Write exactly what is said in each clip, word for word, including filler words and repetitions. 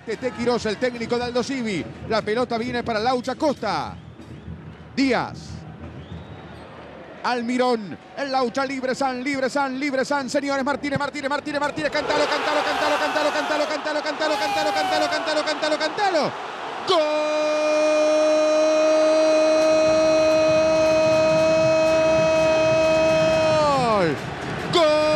Tete Quirós, el técnico de Aldosivi. La pelota viene para Laucha Costa. Díaz. Almirón. El Laucha libre San, libre San, libre San. Señores, Martínez, Martínez, Martínez, Martínez. Cantalo, cantalo, cantalo, cantalo, cantalo, cantalo, cantalo, cantalo, cantalo, cantalo, cantalo, cantalo. ¡Gol! ¡Gol!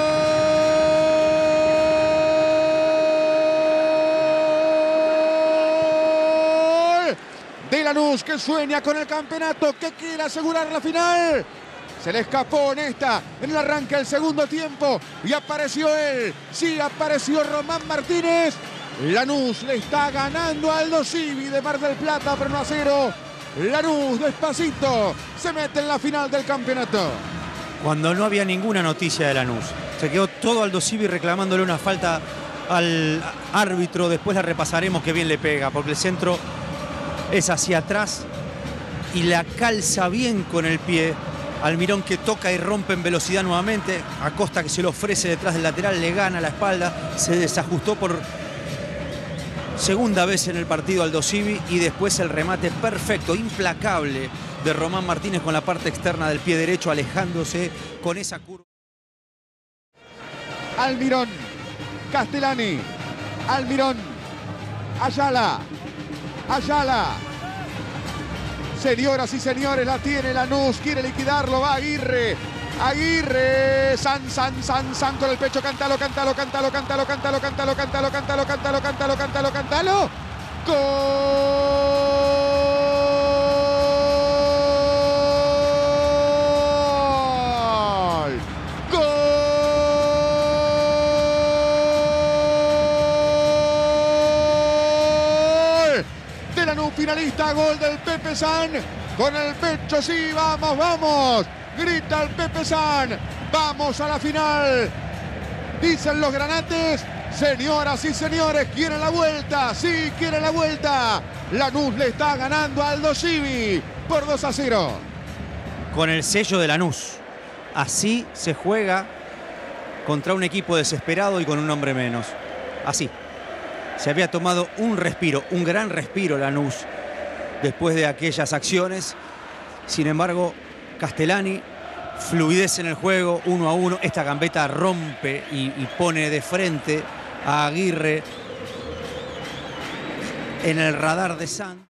De Lanús, que sueña con el campeonato, que quiere asegurar la final. Se le escapó en esta, en el arranque del segundo tiempo. Y apareció él. Sí, apareció Román Martínez. Lanús le está ganando a Aldosivi de Mar del Plata por uno a cero. Lanús, despacito, se mete en la final del campeonato. Cuando no había ninguna noticia de Lanús. Se quedó todo Aldosivi reclamándole una falta al árbitro. Después la repasaremos, que bien le pega, porque el centro es hacia atrás y la calza bien con el pie. Almirón, que toca y rompe en velocidad nuevamente. Acosta, que se lo ofrece detrás del lateral, le gana la espalda. Se desajustó por segunda vez en el partido Aldosivi. Y después el remate perfecto, implacable de Román Martínez con la parte externa del pie derecho, alejándose con esa curva. Almirón, Castellani, Almirón, Ayala, Ayala. Señoras y señores, la tiene Lanús, quiere liquidarlo, va Aguirre. Aguirre, San, San, San, San con el pecho, cantalo, cantalo, cantalo, cantalo, cantalo, cantalo, cantalo, cantalo, cantalo, cantalo, cantalo, cantalo. ¡Gol! ¡Gol! De Lanús, finalista, gol del Pepe San. Con el pecho, sí, vamos, vamos. Grita el Pepe San. Vamos a la final. Dicen los granates. Señoras y señores, quieren la vuelta. Sí, quieren la vuelta. Lanús le está ganando a Aldosivi por dos a cero. Con el sello de Lanús. Así se juega contra un equipo desesperado y con un hombre menos. Así. Se había tomado un respiro, un gran respiro Lanús después de aquellas acciones. Sin embargo, Castellani, fluidez en el juego, uno a uno. Esta gambeta rompe y, y pone de frente a Aguirre en el radar de San.